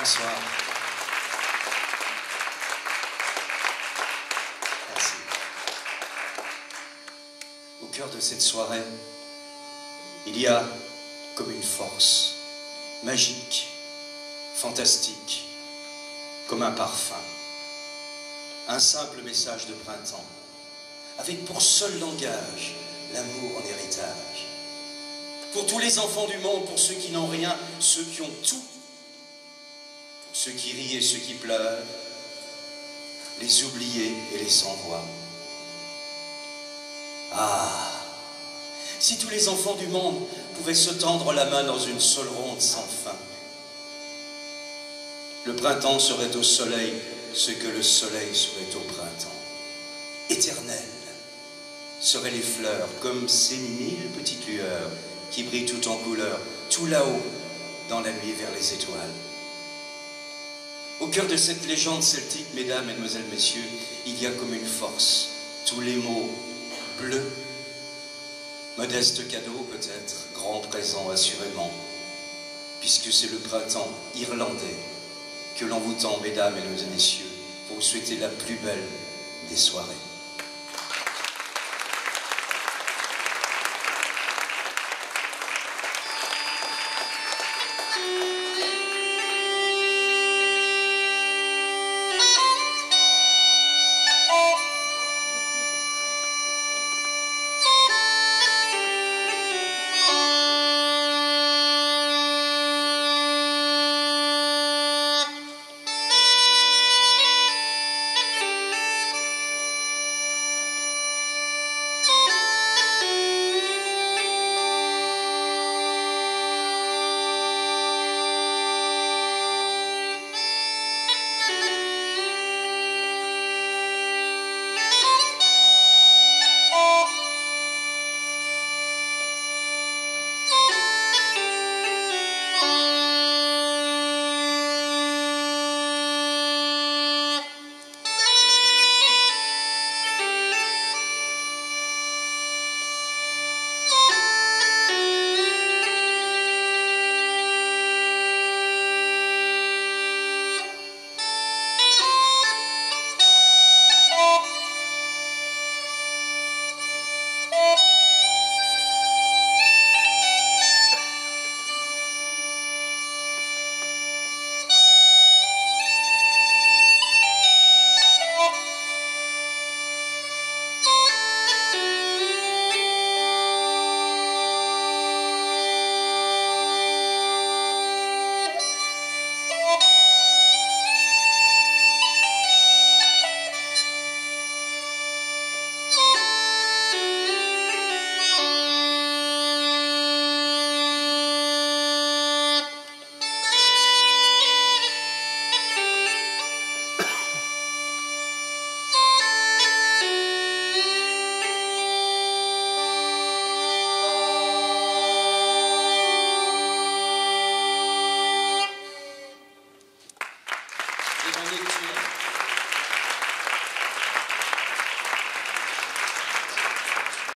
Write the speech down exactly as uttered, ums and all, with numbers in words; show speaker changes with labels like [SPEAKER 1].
[SPEAKER 1] Bonsoir. Merci. Au cœur de cette soirée, il y a comme une force magique, fantastique, comme un parfum, un simple message de printemps, avec pour seul langage l'amour en héritage. Pour tous les enfants du monde, pour ceux qui n'ont rien, ceux qui ont tout, pour ceux qui rient et ceux qui pleurent, les oubliés et les sans-voix. Ah, si tous les enfants du monde pouvaient se tendre la main dans une seule ronde sans fin, le printemps serait au soleil ce que le soleil serait au printemps. Éternel seraient les fleurs comme ces mille petites lueurs qui brillent tout en couleur, tout là-haut, dans la nuit vers les étoiles. Au cœur de cette légende celtique, mesdames, mesdemoiselles, messieurs, il y a comme une force, tous les mots bleus, modeste cadeau peut-être, grand présent assurément, puisque c'est le printemps irlandais que l'on vous tend, mesdames et messieurs, pour vous souhaiter la plus belle des soirées. En lecture.